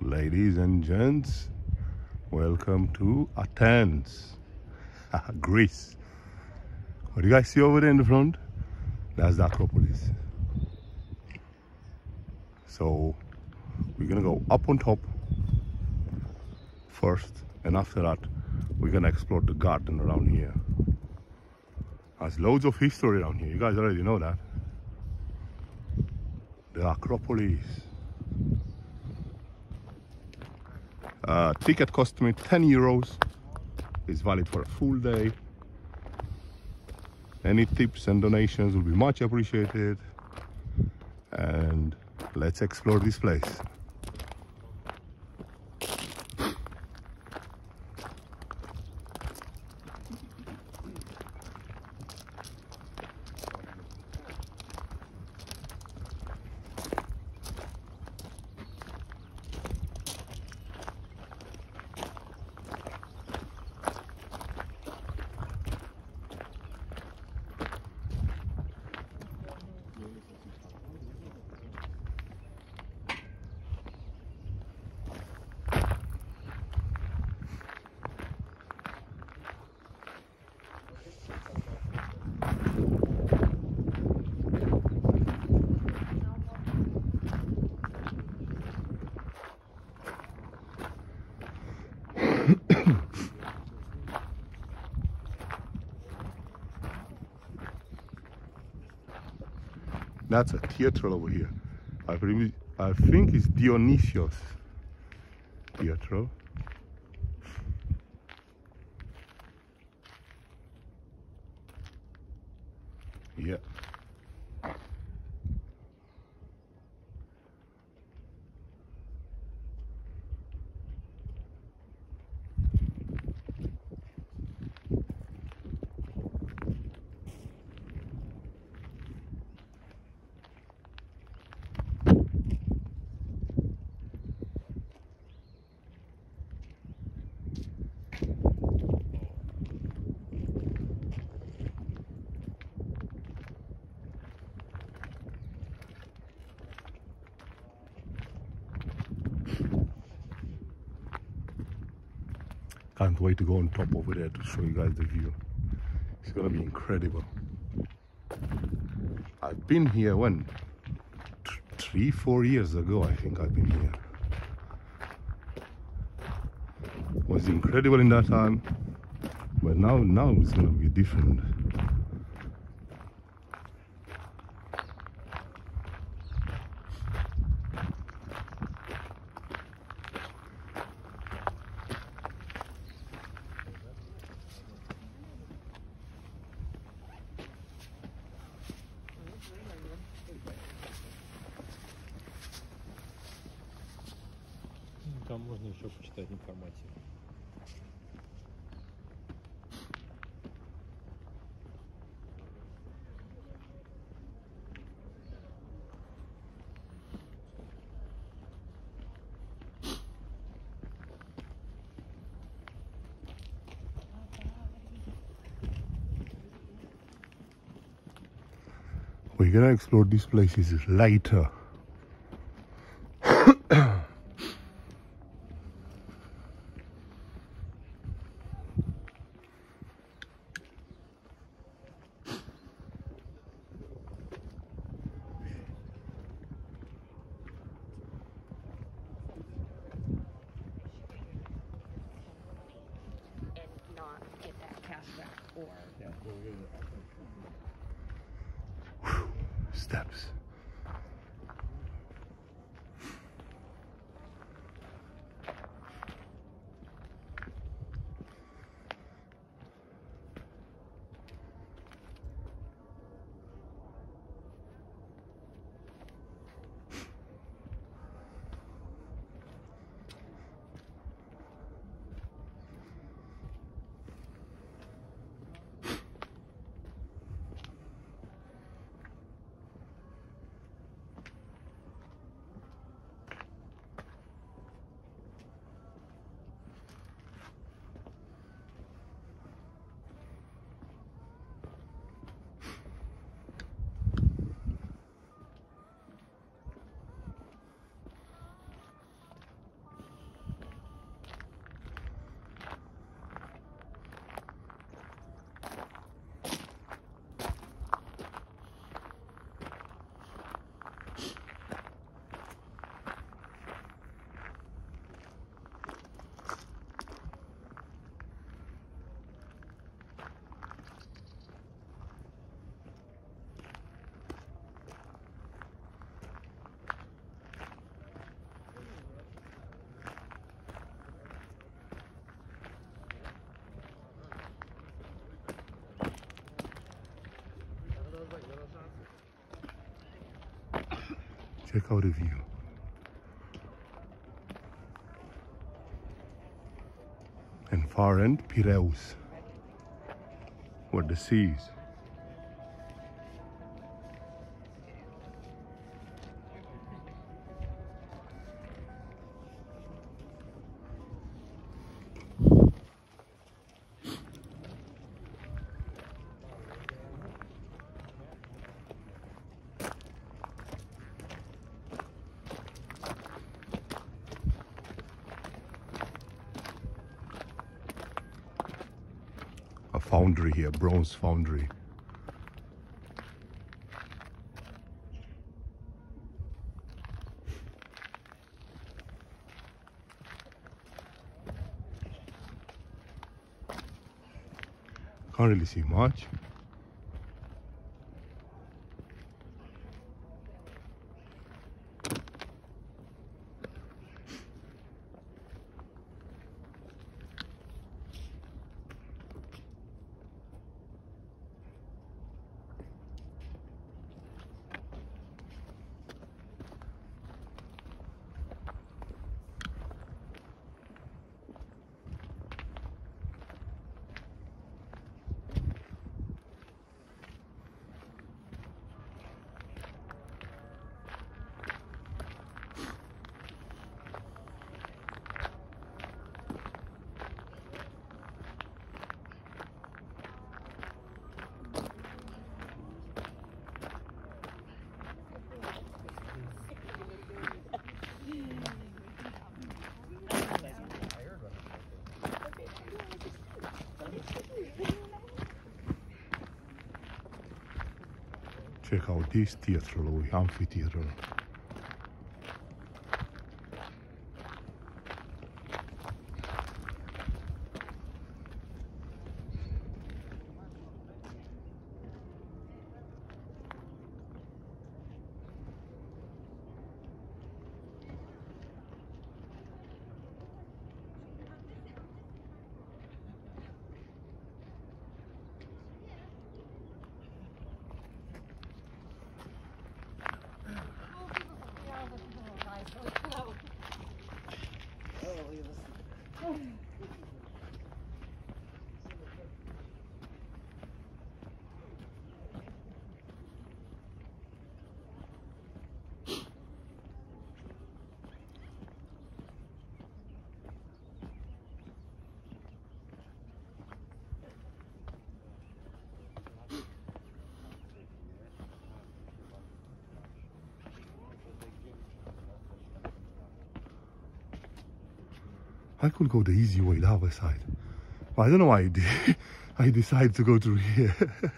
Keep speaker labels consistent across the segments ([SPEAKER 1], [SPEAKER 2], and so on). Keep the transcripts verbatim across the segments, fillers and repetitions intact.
[SPEAKER 1] Ladies and gents, welcome to Athens, Greece. What do you guys see over there in the front? That's the Acropolis. So we're gonna go up on top first, and after that we're gonna explore the garden around here. There's loads of history around here, you guys already know that. The Acropolis. Uh, ticket cost me ten euros. It's valid for a full day. Any tips and donations will be much appreciated. And let's explore this place. That's a theatre over here. I, I think it's Dionysius Theatre. Yeah. Can't wait to go on top over there to show you guys the view. It's gonna be incredible. I've been here when? Th three, four years ago, I think I've been here. It was incredible in that time, but now, now it's gonna be different.
[SPEAKER 2] Там можно еще почитать информацию.
[SPEAKER 1] We're gonna explore these places later. Steps. Check out the view. And far end, Piraeus, where the sea is. A foundry here, bronze foundry. Can't really see much. Check out this theatre, amphitheater. I could go the easy way, the other side. But I don't know why I, did. I decided to go through here.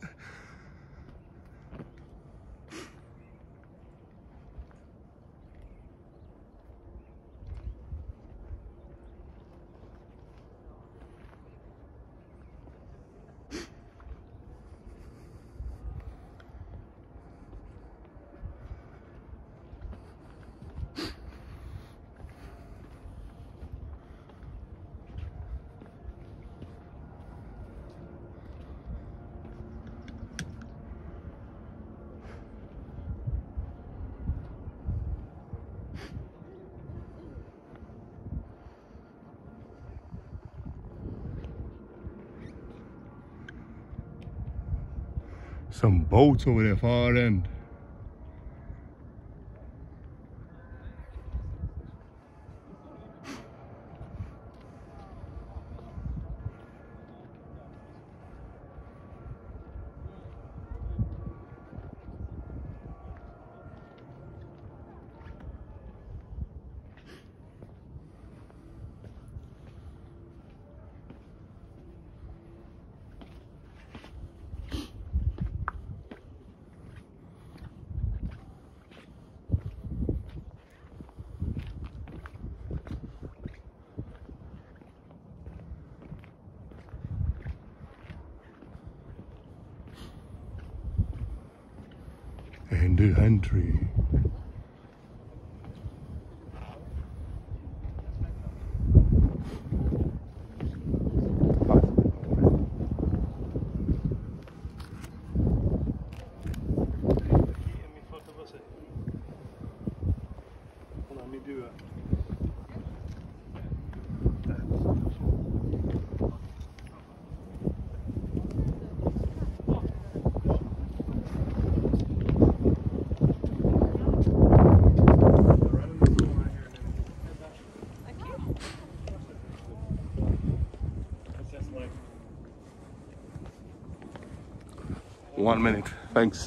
[SPEAKER 1] Some boats over there far end. And the entry. one minute. Thanks.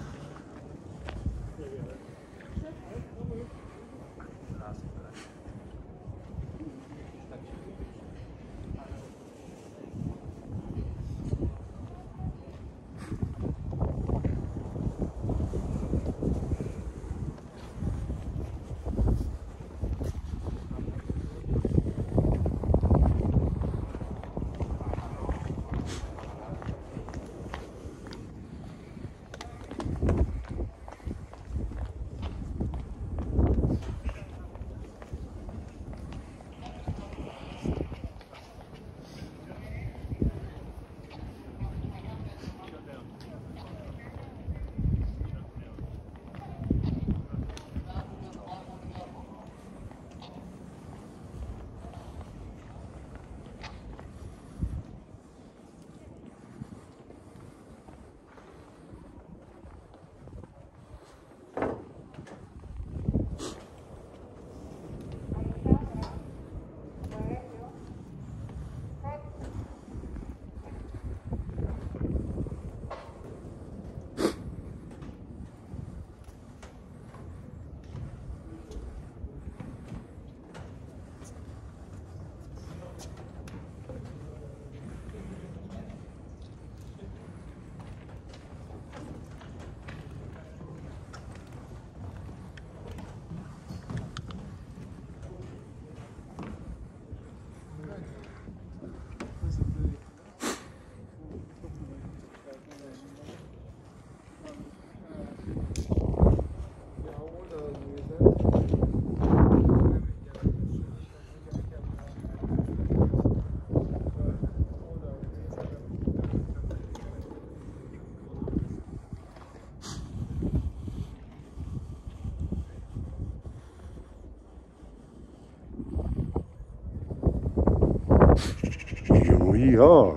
[SPEAKER 1] Here we are.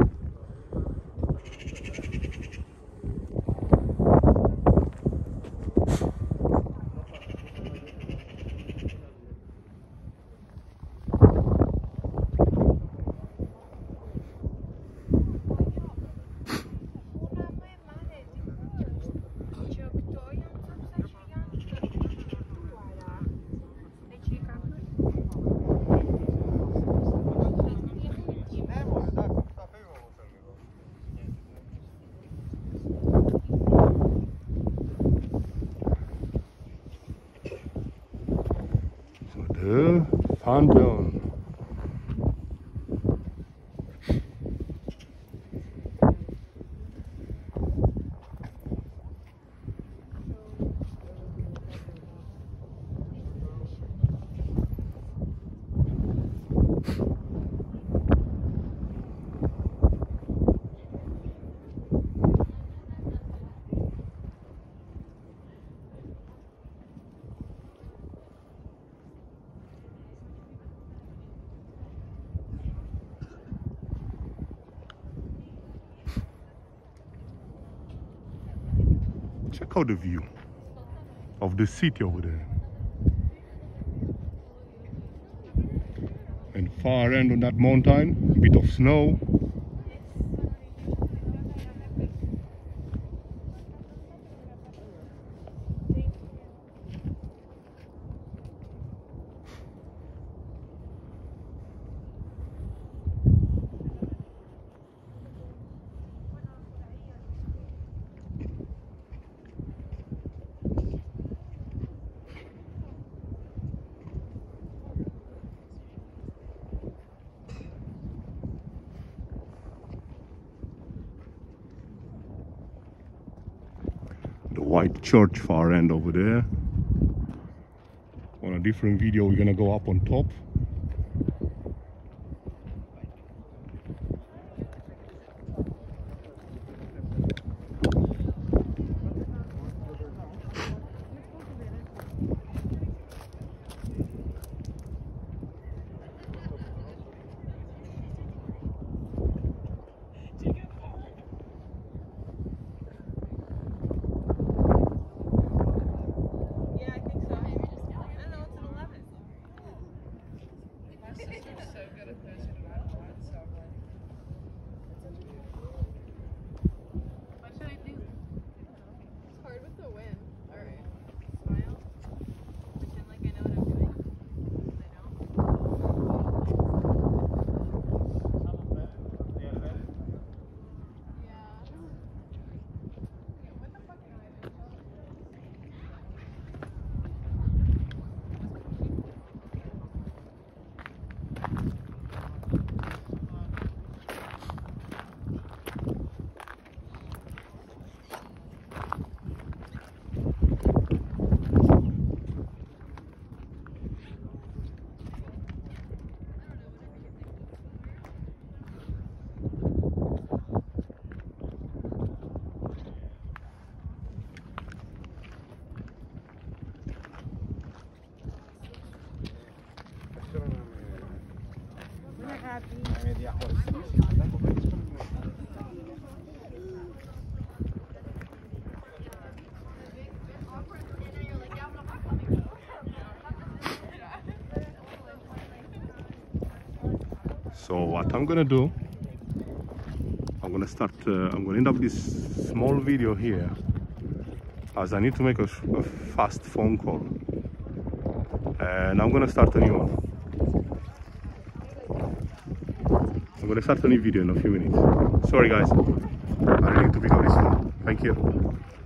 [SPEAKER 1] The Parthenon. Check out the view of the city over there. And far end on that mountain, a bit of snow. The white church far end over there. On a different video we're gonna go up on top. So what I'm gonna do, I'm gonna start, uh, I'm gonna end up this small video here, as I need to make a, a fast phone call, and I'm gonna start a new one. I'm gonna start a new video in a few minutes. Sorry guys, I need to pick up this phone. Thank you.